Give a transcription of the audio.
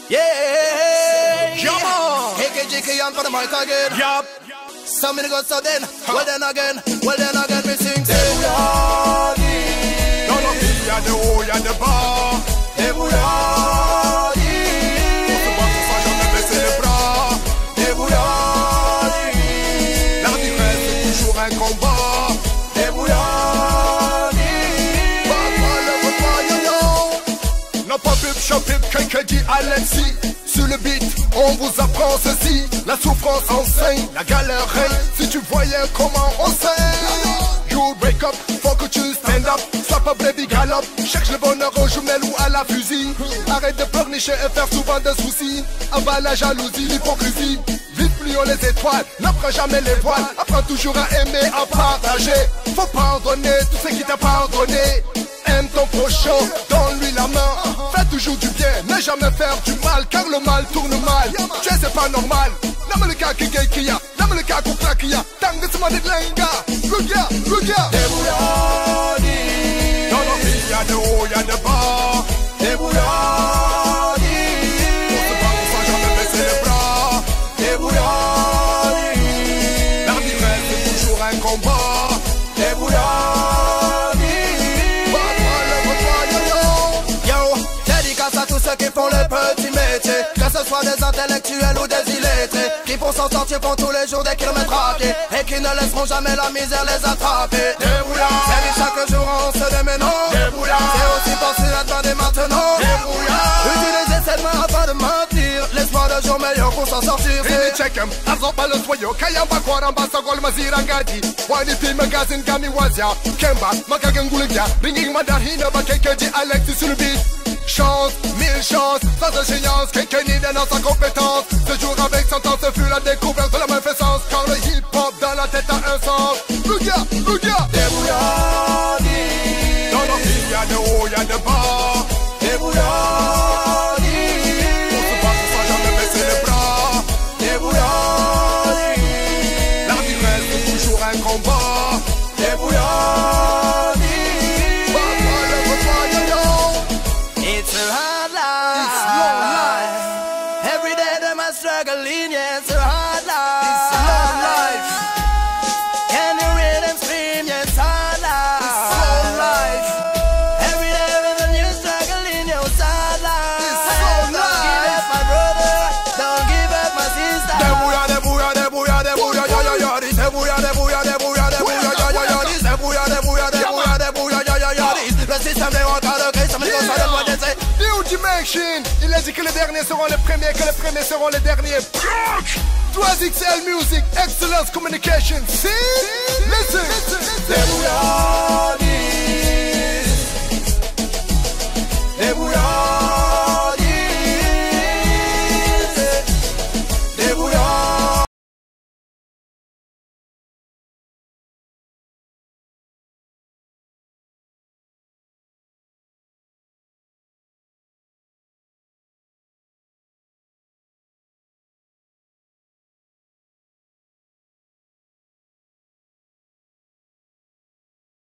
Yeah, Come on. KKJK on for the mic again. Yup. Some minutes go so then, well then again, me sing. Débrouillard, dans la vie y'a de haut, y'a de bas. Débrouillard, on se bat pour ça, jamais baisser les bras. débrouillard, La vie reste toujours un combat. débrouillard, Non pas pip, shop-pip, KKJ, Alexis. Sur le beat, on vous apprend ceci. La souffrance enseigne, la galère règne. Si tu voyais comment on saigne. You wake up, faut que tu stand up. Sois pas baby gallop. Cherche le bonheur aux jumelles ou à la fusil. Arrête de pleurnicher et faire souvent de soucis. Abat la jalousie, l'hypocrisie. Vite plions les étoiles, n'apprends jamais les voiles. Apprends toujours à aimer, à partager. Faut pardonner tout ce qui t'a pardonné. Aime ton prochain, donne-lui la main. Fais toujours du bien, ne jamais faire du mal. Car le mal tourne mal, tu sais c'est pas normal. Namalika kigekia, namalika kukrakia. Tang de sema de lenga, rugia, rugia. débrouillard, Dans la vie y'a de haut, y'a de bas. débrouillard, On se bat pour ça, jamais baisser les bras. débrouillard, La vie reste toujours un combat. débrouillard. Yo, dédicace à tous ceux qui font le petit métier, que ce soit des intellectuels ou des illettrés, qui pour s'en sortir font tous les jours des kilomètres à pied, et qui ne laisseront jamais la misère les attraper. Débrouillard, C'est dit chaque jour on se déménage. débrouillard, C'est aussi penser à demander maintenant. débrouillard. Utiliser cette main afin de mentir, l'espoir de jour meilleur pour s'en sortir. Really check him, azoba lo swayo Kayamba kwaramba sagol mazira ngati Wani pi magazine gami wazia Kemba, makagangulingya Ringing madahina ba KKJ Alexis sur le beat. Chance, mille chances, sans ingéniance KK ni dans sa compétence. Ce jour avec sentence fut la découverte de la malfaisance. Car le hip-hop dans la tête a un sens. Lugia, lugia. Débrouillard, Dans la vie y'a de haut, y'a de bas. débrouillard, On se bat pour ça, jamais baisser les bras. débrouillard, La vie reste toujours un combat. débrouillard. It's a hard life. It's long life. Every day them are struggling, yeah, it's a hard life. It's long life. Can you hear them scream, yeah, it's hard life. It's long life. Every day with a new struggle in your side life. It's long Don't life. give up my brother, don't give up my sister. Débrouillard, débrouillard, débrouillard, débrouillard, ya ya ya. Débrouillard, débrouillard, débrouillard, débrouillard, ya ya ya. Débrouillard, débrouillard, débrouillard, débrouillard, ya ya ya. Le système est encore de crise, ça me dit qu'on s'en doit d'essayer. New Dimension. Il a dit que les derniers seront les premiers, que les premiers seront les derniers. 3XL Music, Excellence Communication. See? Listen.